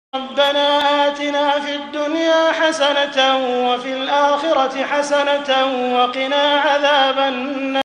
ربنا آتنا في الدنيا حسنة وفي الآخرة حسنة وقنا عذاب النار.